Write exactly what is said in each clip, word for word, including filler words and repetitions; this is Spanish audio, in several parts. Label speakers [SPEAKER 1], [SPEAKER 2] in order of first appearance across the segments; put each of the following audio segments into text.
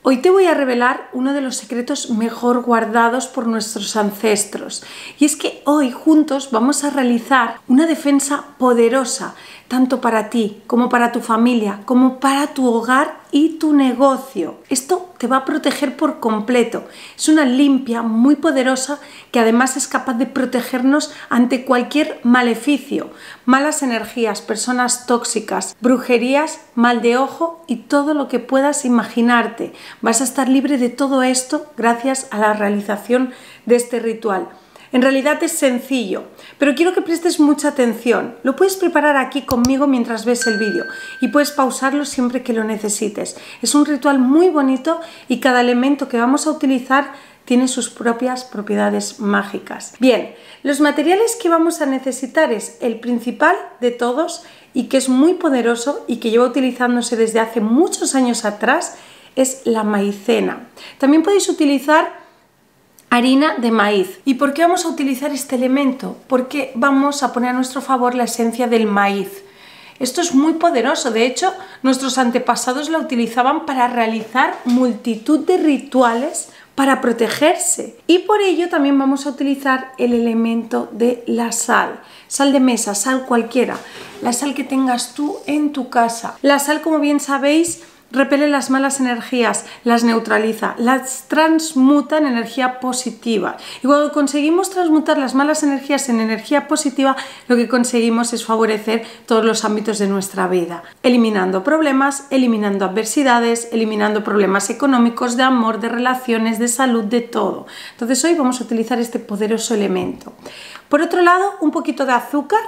[SPEAKER 1] Hoy te voy a revelar uno de los secretos mejor guardados por nuestros ancestros. Y es que hoy juntos vamos a realizar una defensa poderosa, tanto para ti, como para tu familia, como para tu hogar y tu negocio. Esto te va a proteger por completo. Es una limpia muy poderosa que además es capaz de protegernos ante cualquier maleficio, malas energías, personas tóxicas, brujerías, mal de ojo y todo lo que puedas imaginarte. Vas a estar libre de todo esto gracias a la realización de este ritual. En realidad es sencillo, pero quiero que prestes mucha atención. Lo puedes preparar aquí conmigo mientras ves el vídeo y puedes pausarlo siempre que lo necesites. Es un ritual muy bonito y cada elemento que vamos a utilizar tiene sus propias propiedades mágicas. Bien, los materiales que vamos a necesitar es el principal de todos y que es muy poderoso y que lleva utilizándose desde hace muchos años atrás, es la maicena. También podéis utilizar harina de maíz. ¿Y por qué vamos a utilizar este elemento? Porque vamos a poner a nuestro favor la esencia del maíz. Esto es muy poderoso, de hecho nuestros antepasados la utilizaban para realizar multitud de rituales para protegerse. Y por ello también vamos a utilizar el elemento de la sal. Sal de mesa, sal cualquiera, la sal que tengas tú en tu casa. La sal, como bien sabéis, repele las malas energías, las neutraliza, las transmuta en energía positiva. Y cuando conseguimos transmutar las malas energías en energía positiva, lo que conseguimos es favorecer todos los ámbitos de nuestra vida, eliminando problemas, eliminando adversidades, eliminando problemas económicos, de amor, de relaciones, de salud, de todo. Entonces hoy vamos a utilizar este poderoso elemento. Por otro lado, un poquito de azúcar,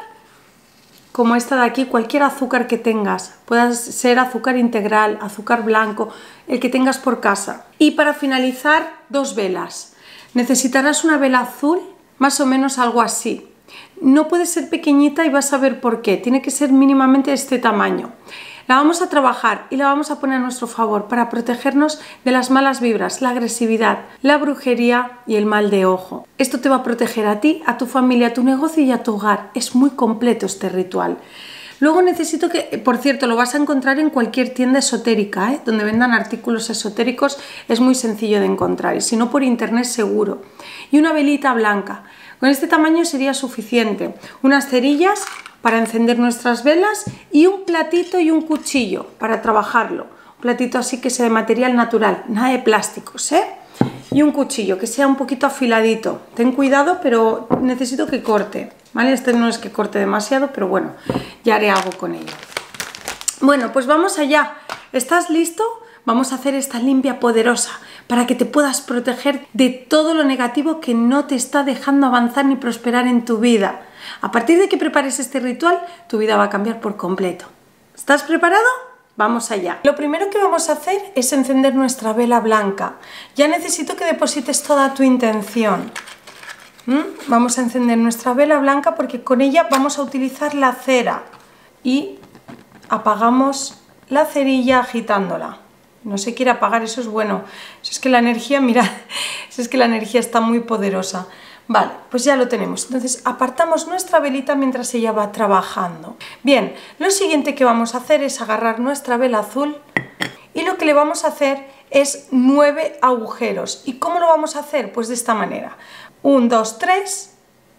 [SPEAKER 1] como esta de aquí, cualquier azúcar que tengas, puede ser azúcar integral, azúcar blanco, el que tengas por casa. Y para finalizar, dos velas. Necesitarás una vela azul, más o menos algo así. No puede ser pequeñita y vas a ver por qué, tiene que ser mínimamente de este tamaño. La vamos a trabajar y la vamos a poner a nuestro favor para protegernos de las malas vibras, la agresividad, la brujería y el mal de ojo. Esto te va a proteger a ti, a tu familia, a tu negocio y a tu hogar. Es muy completo este ritual. Luego necesito que, por cierto, lo vas a encontrar en cualquier tienda esotérica, ¿eh? Donde vendan artículos esotéricos, es muy sencillo de encontrar y si no por internet seguro. Y una velita blanca. Con este tamaño sería suficiente. Unas cerillas para encender nuestras velas y un platito y un cuchillo para trabajarlo. Un platito así que sea de material natural, nada de plásticos, ¿eh? Y un cuchillo que sea un poquito afiladito. Ten cuidado, pero necesito que corte, ¿vale? Este no es que corte demasiado, pero bueno, ya haré algo con ello. Bueno, pues vamos allá. ¿Estás listo? Vamos a hacer esta limpia poderosa para que te puedas proteger de todo lo negativo que no te está dejando avanzar ni prosperar en tu vida. A partir de que prepares este ritual, tu vida va a cambiar por completo. ¿Estás preparado? Vamos allá. Lo primero que vamos a hacer es encender nuestra vela blanca. Ya necesito que deposites toda tu intención. ¿Mm? Vamos a encender nuestra vela blanca porque con ella vamos a utilizar la cera. Y apagamos la cerilla agitándola. No se quiere apagar, eso es bueno. Eso es que la energía, mirad, eso es que la energía está muy poderosa. Vale, pues ya lo tenemos. Entonces apartamos nuestra velita mientras ella va trabajando. Bien, lo siguiente que vamos a hacer es agarrar nuestra vela azul y lo que le vamos a hacer es nueve agujeros. ¿Y cómo lo vamos a hacer? Pues de esta manera. Un, dos, tres,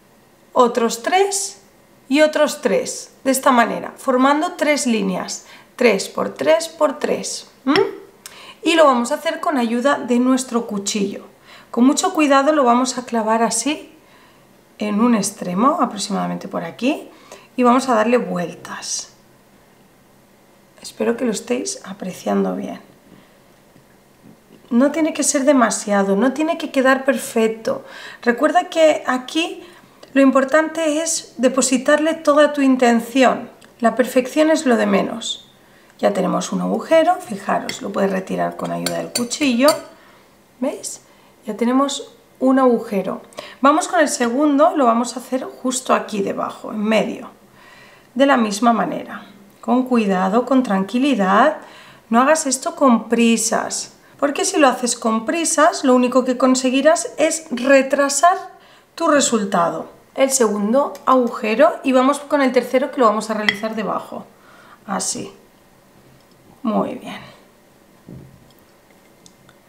[SPEAKER 1] otros tres y otros tres. De esta manera, formando tres líneas. tres por tres por tres. ¿Mm? Y lo vamos a hacer con ayuda de nuestro cuchillo. Con mucho cuidado lo vamos a clavar así en un extremo, aproximadamente por aquí, y vamos a darle vueltas. Espero que lo estéis apreciando bien. No tiene que ser demasiado, no tiene que quedar perfecto. Recuerda que aquí lo importante es depositarle toda tu intención. La perfección es lo de menos. Ya tenemos un agujero, fijaros, lo puedes retirar con ayuda del cuchillo, ¿veis? Ya tenemos un agujero. Vamos con el segundo, lo vamos a hacer justo aquí debajo, en medio. De la misma manera, con cuidado, con tranquilidad. No hagas esto con prisas, porque si lo haces con prisas, lo único que conseguirás es retrasar tu resultado. El segundo agujero y vamos con el tercero que lo vamos a realizar debajo. Así. Muy bien.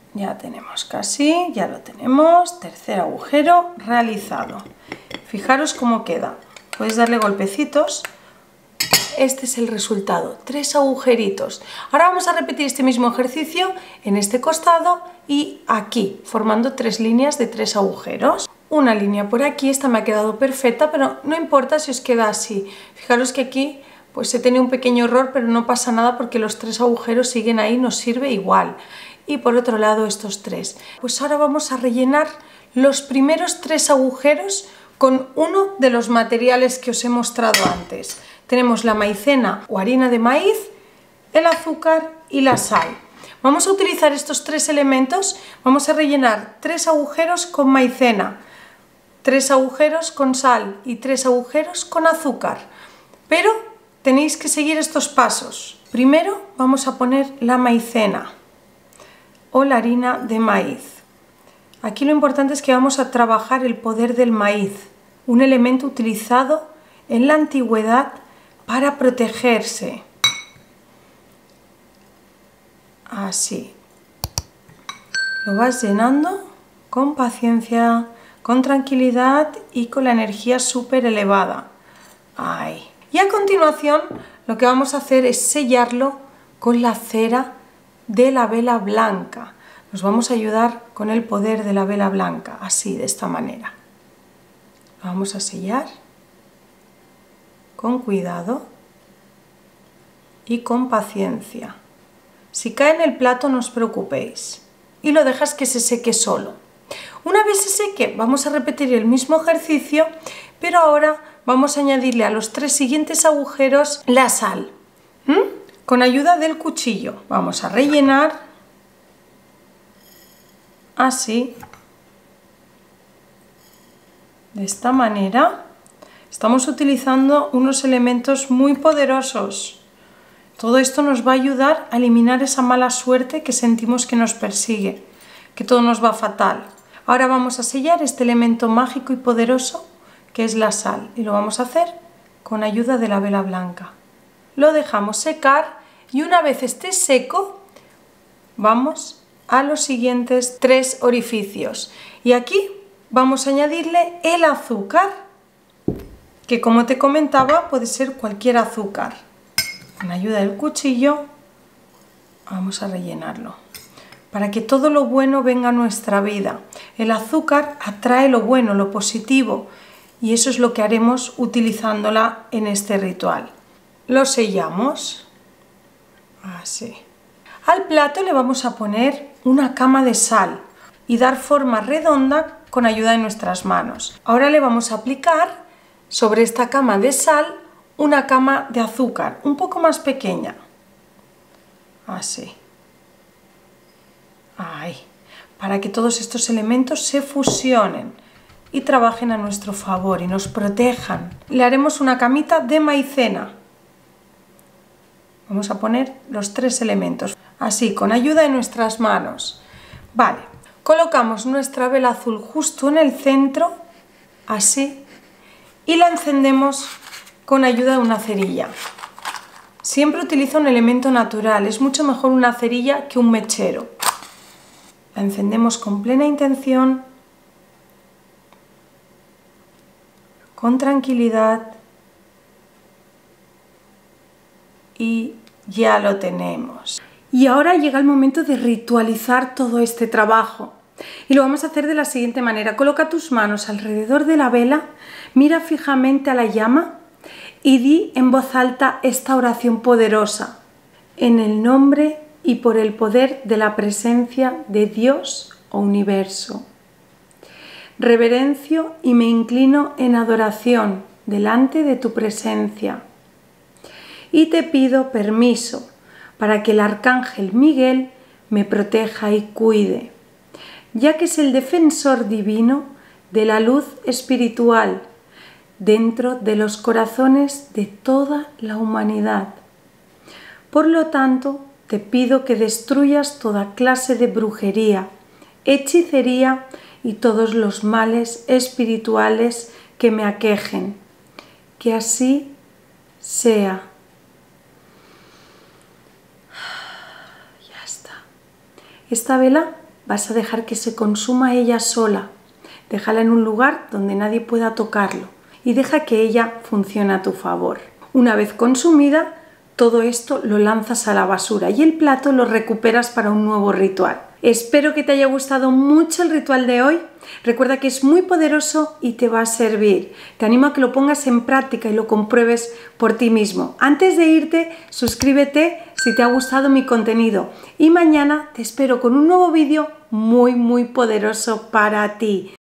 [SPEAKER 1] Ya tenemos casi, ya lo tenemos, tercer agujero realizado. Fijaros cómo queda, podéis darle golpecitos. Este es el resultado, tres agujeritos. Ahora vamos a repetir este mismo ejercicio en este costado y aquí, formando tres líneas de tres agujeros. Una línea por aquí, esta me ha quedado perfecta, pero no importa si os queda así. Fijaros que aquí pues he tenido un pequeño error, pero no pasa nada porque los tres agujeros siguen ahí, nos sirve igual. Y por otro lado estos tres. Pues ahora vamos a rellenar los primeros tres agujeros con uno de los materiales que os he mostrado antes. Tenemos la maicena o harina de maíz, el azúcar y la sal. Vamos a utilizar estos tres elementos, vamos a rellenar tres agujeros con maicena, tres agujeros con sal y tres agujeros con azúcar. Pero tenéis que seguir estos pasos. Primero vamos a poner la maicena o la harina de maíz. Aquí lo importante es que vamos a trabajar el poder del maíz, un elemento utilizado en la antigüedad para protegerse. Así. Lo vas llenando con paciencia, con tranquilidad y con la energía súper elevada. Ahí. Y a continuación lo que vamos a hacer es sellarlo con la cera de la vela blanca. Nos vamos a ayudar con el poder de la vela blanca, así, de esta manera. Lo vamos a sellar con cuidado y con paciencia. Si cae en el plato no os preocupéis y lo dejas que se seque solo. Una vez se seque vamos a repetir el mismo ejercicio, pero ahora vamos a añadirle a los tres siguientes agujeros la sal. ¿Mm? Con ayuda del cuchillo vamos a rellenar así, de esta manera. Estamos utilizando unos elementos muy poderosos. Todo esto nos va a ayudar a eliminar esa mala suerte que sentimos que nos persigue, que todo nos va fatal. Ahora vamos a sellar este elemento mágico y poderoso que es la sal y lo vamos a hacer con ayuda de la vela blanca. Lo dejamos secar y una vez esté seco vamos a los siguientes tres orificios y aquí vamos a añadirle el azúcar, que como te comentaba puede ser cualquier azúcar. Con ayuda del cuchillo vamos a rellenarlo para que todo lo bueno venga a nuestra vida. El azúcar atrae lo bueno, lo positivo, y eso es lo que haremos utilizándola en este ritual. Lo sellamos así. Al plato le vamos a poner una cama de sal y dar forma redonda con ayuda de nuestras manos. Ahora le vamos a aplicar sobre esta cama de sal una cama de azúcar un poco más pequeña. Así. Ahí. Para que todos estos elementos se fusionen y trabajen a nuestro favor y nos protejan. Le haremos una camita de maicena. Vamos a poner los tres elementos, así, con ayuda de nuestras manos. Vale, colocamos nuestra vela azul justo en el centro, así, y la encendemos con ayuda de una cerilla. Siempre utiliza un elemento natural, es mucho mejor una cerilla que un mechero. La encendemos con plena intención, con tranquilidad, y ya lo tenemos. Y ahora llega el momento de ritualizar todo este trabajo. Y lo vamos a hacer de la siguiente manera. Coloca tus manos alrededor de la vela, mira fijamente a la llama y di en voz alta esta oración poderosa. En el nombre y por el poder de la presencia de Dios o Universo. Reverencio y me inclino en adoración delante de tu presencia. Y te pido permiso para que el arcángel Miguel me proteja y cuide, ya que es el defensor divino de la luz espiritual dentro de los corazones de toda la humanidad. Por lo tanto, te pido que destruyas toda clase de brujería, hechicería y todos los males espirituales que me aquejen. Que así sea. Esta vela vas a dejar que se consuma ella sola. Déjala en un lugar donde nadie pueda tocarlo y deja que ella funcione a tu favor. Una vez consumida, todo esto lo lanzas a la basura y el plato lo recuperas para un nuevo ritual. Espero que te haya gustado mucho el ritual de hoy. Recuerda que es muy poderoso y te va a servir. Te animo a que lo pongas en práctica y lo compruebes por ti mismo. Antes de irte, suscríbete si te ha gustado mi contenido y mañana te espero con un nuevo vídeo muy muy poderoso para ti.